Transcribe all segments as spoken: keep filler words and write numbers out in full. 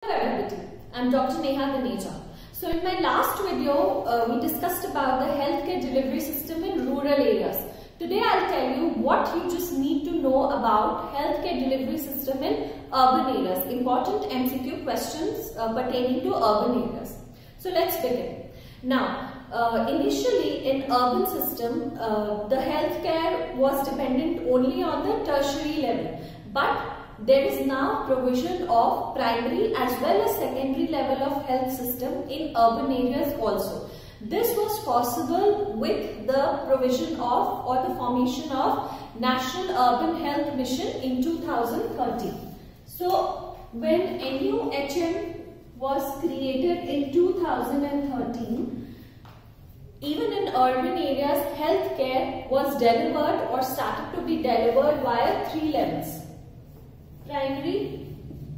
I'm Doctor Neha Ganeja. So in my last video, uh, we discussed about the healthcare delivery system in rural areas. Today I'll tell you what you just need to know about healthcare delivery system in urban areas. Important M C Q questions uh, pertaining to urban areas. So let's begin. Now, uh, initially in urban system, uh, the healthcare was dependent only on the tertiary level. But there is now provision of primary as well as secondary level of health system in urban areas also. This was possible with the provision of or the formation of National Urban Health Mission in two thousand thirteen. So when N U H M was created in two thousand thirteen, even in urban areas, healthcare was delivered or started to be delivered via three levels: primary,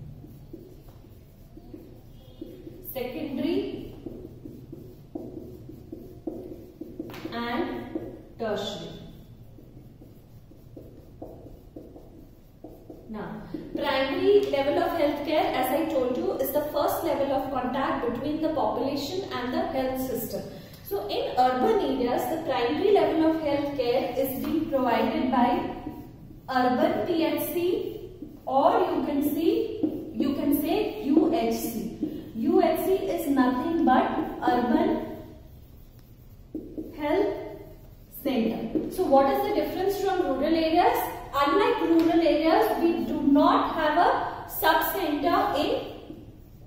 secondary and tertiary. Now, primary level of healthcare, as I told you, is the first level of contact between the population and the health system. So in urban areas, the primary level of healthcare is being provided by Urban P H C, or you can see, you can say U H C. U H C is nothing but Urban Health Center. So what is the difference from rural areas? Unlike rural areas, we do not have a sub-center in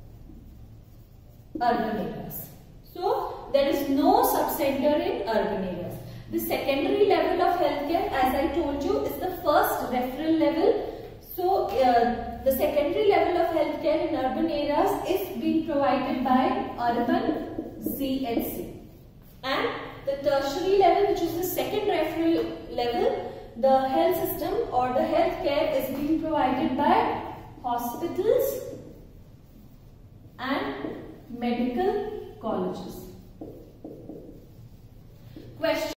urban areas. So there is no sub-center in urban areas. The secondary level of healthcare, as I told you, is the first referral level. So uh, the secondary level of healthcare in urban areas is being provided by Urban C H C. And the tertiary level, which is the second referral level, the health system or the healthcare is being provided by hospitals and medical colleges. Question.